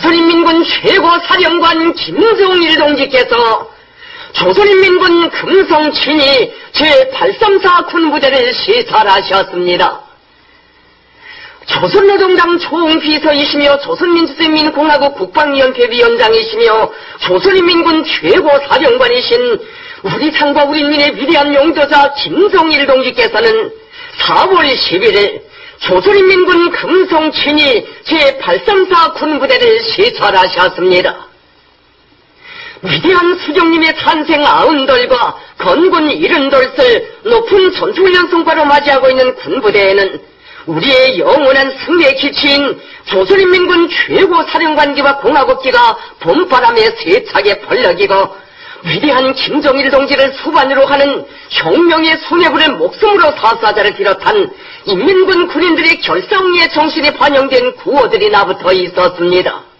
조선인민군 최고사령관 김정일 동지께서 조선인민군 금성친위 제834 군부대를 시찰하셨습니다. 조선노동당 총비서이시며 조선민주주의민공화국 국방위원회 위원장이시며 조선인민군 최고사령관이신 우리 상과 우리 민의 위대한 용도자 김정일 동지께서는 4월 11일 조선인민군 금성친위 제834 군부대를 시찰하셨습니다. 위대한 수령님의 탄생 90돌과 건군 70돌을 높은 전투훈련 성과로 맞이하고 있는 군부대에는 우리의 영원한 승리의 기치인 조선인민군 최고사령관기와 공화국기가 봄바람에 세차게 벌럭이고 위대한 김정일 동지를 수반으로 하는 혁명의 손해불의 목숨으로 사수하자를 비롯한 인민군 군인들의 결사응리의 정신이 반영된 구호들이 나붙어 있었습니다.